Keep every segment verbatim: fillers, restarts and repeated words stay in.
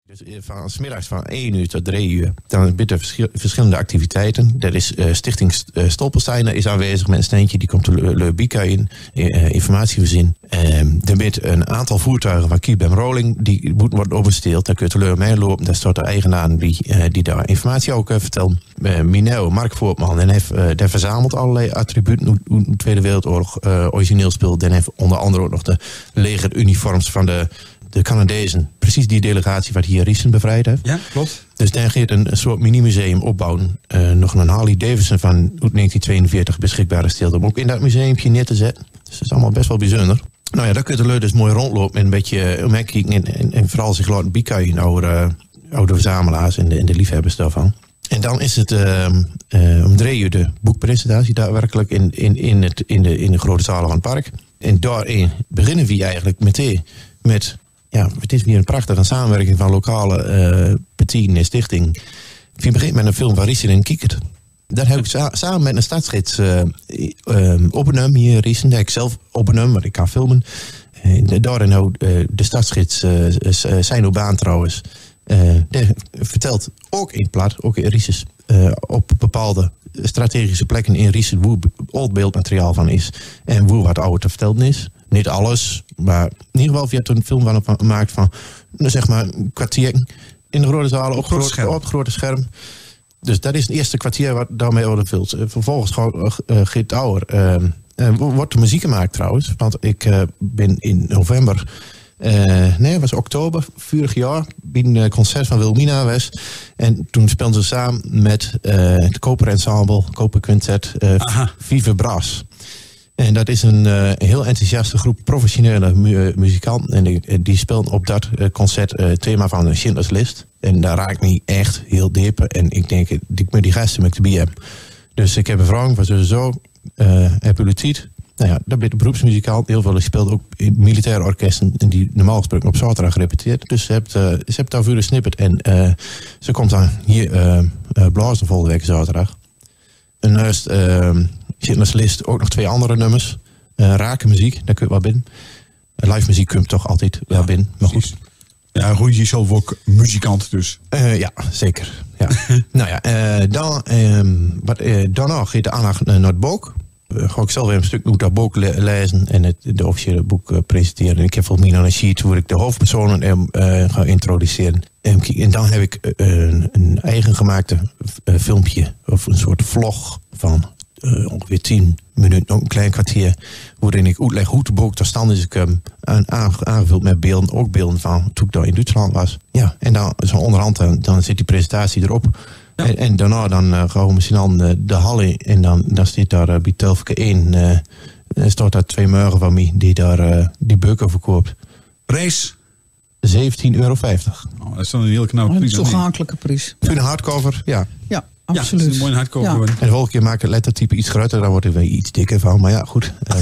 Dus van 's middags van één uur tot drie uur. Dan bieden verschil, verschillende activiteiten. Dat is uh, Stichting Stolpersteiner is aanwezig met een steentje. Die komt de Leubica in, uh, informatie voorzien. Uh, er biedt een aantal voertuigen van Kiebem Rolling. Die moeten worden oversteeld. Daar kun je de Leur mee lopen. Daar staat de eigenaar die, uh, die daar informatie ook uh, vertelt. Uh, Mineo, Mark Voortman. En heeft, uh, daar verzamelt allerlei attributen. Hoe de Tweede Wereldoorlog uh, origineel speelt. Dan heeft onder andere ook nog de legeruniforms van de... De Canadezen, precies die delegatie wat hier Riesen bevrijd heeft. Ja, klopt. Dus daar gaat een, een soort mini-museum opbouwen. Uh, nog een Harley Davidson van negentien tweeënveertig beschikbaar gesteld om ook in dat museumpje neer te zetten. Dus dat is allemaal best wel bijzonder. Nou ja, daar kun je de lui dus mooi rondlopen en een beetje omkijken. En, en, en vooral zich laten biekuien over uh, oude verzamelaars en de, en de liefhebbers daarvan. En dan is het uh, uh, om drie uur de boekpresentatie daadwerkelijk in, in, in, het, in, de, in de grote zalen van het park. En daarin beginnen we eigenlijk meteen met... Ja, het is weer een prachtige samenwerking van lokale uh, partijen en stichting. We beginnen met een film van Riesen en Kiekert. Dat heb ik sa- samen met een stadsgids uh, uh, opgenomen hier in Riesen. Dat heb ik zelf opgenomen, want ik kan filmen. Uh, daarin ook uh, de stadsgids uh, uh, Seino Baan trouwens. Uh, die vertelt ook in het plat, ook in Riesen, uh, op bepaalde strategische plekken in Riesen hoe oud beeldmateriaal van is en hoe wat ouder te vertellen is. Niet alles, maar in ieder geval, je hebt een film van gemaakt van, zeg maar, een kwartier in de grote zalen op, op, groot, op het grote scherm. Dus dat is het eerste kwartier wat daarmee worden vult. Vervolgens gewoon uh, Geert Ouwer. Uh, uh, wordt de muziek gemaakt trouwens, want ik uh, ben in november, uh, nee, het was oktober, vorig jaar, bij een concert van Wilmina was. En toen speelden ze samen met uh, het Koper Ensemble, Koper Quintet, uh, Vive Brass. En dat is een uh, heel enthousiaste groep professionele mu- muzikanten. En die, die spelen op dat uh, concert uh, het thema van de Schindler's List. En daar raak ik me echt heel diep. En ik denk, ik moet die gasten met de hebben. Dus ik heb een vraag van sowieso. Uh, hebben jullie tijd? Nou ja, dat ben de beroepsmuzikant. Heel veel speelt ook in militaire orkesten. En die normaal gesproken op zaterdag repeteert. Dus ze hebt, uh, ze hebt daarvoor een snippet. En uh, ze komt dan hier uh, uh, blazen volgende week zaterdag. En naast... Uh, Schindler's List ook nog twee andere nummers. Uh, rake muziek, daar kun je wel binnen. Uh, live muziek kun je toch altijd wel ja, binnen. Maar goed. Ja, Roei, je zelf ook muzikant dus. Uh, ja, zeker. Ja. nou ja, uh, dan, um, wat, uh, daarna gaat de aandacht naar het boek. Uh, ga ik zelf weer een stuk uit dat boek le- lezen en het de officiële boek uh, presenteren. En ik heb volgens mij nog een sheet waar ik de hoofdpersonen uh, ga introduceren. En, en dan heb ik uh, een, een eigen gemaakte uh, filmpje of een soort vlog van... Uh, ongeveer tien minuten, ook een klein kwartier, waarin ik uitleg hoe het boek tot stand is gekomen, aangevuld met beelden, ook beelden van toen ik daar in Duitsland was. Ja, en dan zo onderhand, dan, dan zit die presentatie erop. Ja. En, en daarna dan uh, gaan we misschien dan uh, de hal in en dan, dan zit daar uh, bij Telfke één, uh, er staat daar twee meugen van mij die daar uh, die bukken verkoopt. Prijs? zeventien euro vijftig. Oh, dat is dan een heel knappe oh, prijs. Een toegankelijke prijs. Voor een hardcover, ja. Ja. Absoluut. Ja, dat is een mooie hardcover. Ja. En de volgende keer maak ik het lettertype iets groter, dan wordt er weer iets dikker van. Maar ja, goed. En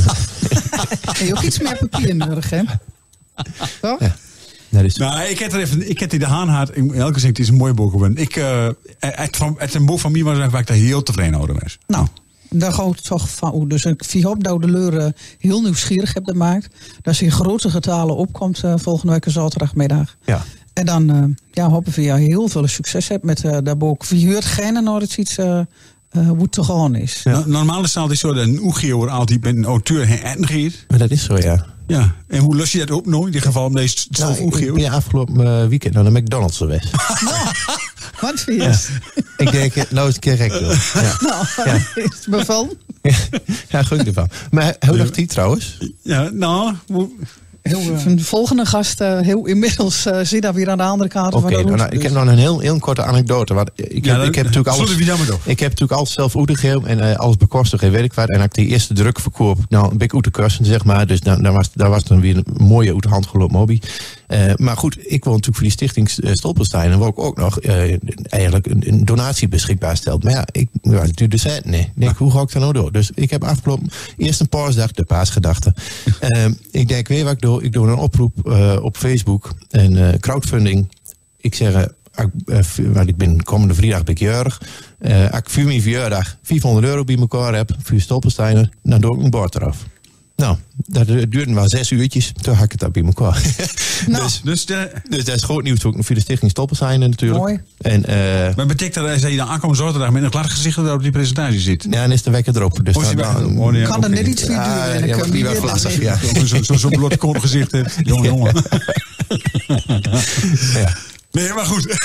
je ook iets meer papier nodig, hè? Toch? Ja. Dat is... Nou, ik heb er even, ik heb die de Haanhaard, in elke zin, het is een mooi boek geworden. Ik, uh, het, van, het een boek van mij was waar ik daar heel tevreden over was. Nou, daar ga ik toch van. Dus ik vind op dat de Leur heel nieuwsgierig heb gemaakt. Dat ze in grote getalen opkomt uh, volgende week zaterdagmiddag. Ja. En dan uh, ja, hopen we ja, heel veel succes hebt met uh, dat boek. Wie hoort geen naar het iets uh, uh, hoe het te gaan is. Ja. No, normaal is het altijd zo dat een oegiewer altijd met een auteur heen gaat. Maar dat is zo, ja. Ja, en hoe los je dat op nou? In dit geval om deze zelf nou, oegiewer? Ik ben afgelopen uh, weekend naar de McDonald's geweest. Nou, wat vind je? Ja. Ik denk, nou is het een keer gek doen. Ja. Nou, ja. Is het bevallen? Ja, goed ervan. Maar hoe dacht die trouwens? Ja, nou... Hoe... Heel, uh, de volgende gast, uh, heel inmiddels uh, zit daar weer aan de andere kant okay, van de route. Nou, ik heb nog een heel, heel korte anekdote. Want ik, heb, ja, ik heb natuurlijk alles, ik heb natuurlijk alles zelf uitgegeven en uh, alles bekostigd en weet ik wat. En als ik die eerste druk verkoop, nou, ben ik uit de kursen, zeg maar. Dus dan, dan was, daar was dan weer een mooie uit de hand gelopen hobby. Uh, maar goed, ik wil natuurlijk voor die stichting Stolperstein en wil ik ook nog uh, eigenlijk een, een donatie beschikbaar stellen. Maar ja, ik was natuurlijk de cent. Nee, ik denk, hoe ga ik dat nou door? Dus ik heb afgelopen eerst een paasdag, de paasgedachte. Uh, ik denk, weet je wat ik doe? Ik doe een oproep uh, op Facebook en uh, crowdfunding. Ik zeg, uh, uh, want ik ben komende vrijdag ben ik jarig. Uh, als ik voor mijn verjaardag vierhonderd euro bij elkaar heb voor Stolpersteiner, dan doe ik een bord eraf. Nou, dat duurde maar zes uurtjes. Toen had ik het daar bij elkaar. Nou. dus, Dus, de, dus dat is groot nieuws ook voor de Stichting Stoppen zijn natuurlijk. Mooi. En, uh, maar betekent dat als je dan aankomt zaterdag met een glad gezicht dat op die presentatie zit? ja, dan is de wekker erop. Dus Oh, is die dan, wekker dan, erop? Oh, nee, kan oké. er net iets voor Ja, duren. ja, Dan ja, kan die je wel weer vlassig, ermee. ja. Zo'n zo, zo bloot koon gezicht hebt. Jongen, jongen. ja. Nee, maar goed.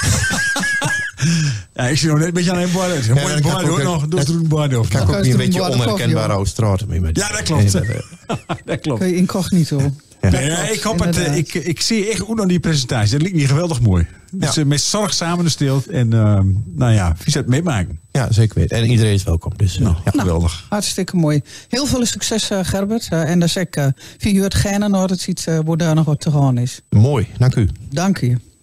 Ja, ik zie nog net een beetje aan een bar uit. Een Ja, mooie dan kan bar ik ook- hoor nog. Doe het er een bar over. Kan ik ook Kuist niet een er beetje een boordje onherkenbare op, oude straten mee. Met Ja, dat klopt. En, uh, Dat klopt. Kun je incognito. Ja. Nee, ja, ik hoop het. Inderdaad. Ik, ik zie echt goed naar die presentatie. Dat lijkt me geweldig mooi. Dus Ja. uh, met zorg samen stilt. En uh, nou ja, wie het meemaken. ja, zeker weten. En iedereen is welkom. Dus, uh, Nou, ja. geweldig. Hartstikke mooi. Heel veel succes, uh, Gerbert. Uh, en dat zeg ik, uh, via het Genen, het ziet uh, waar daar nog wat te gaan is. Mooi, dank u. Dank je.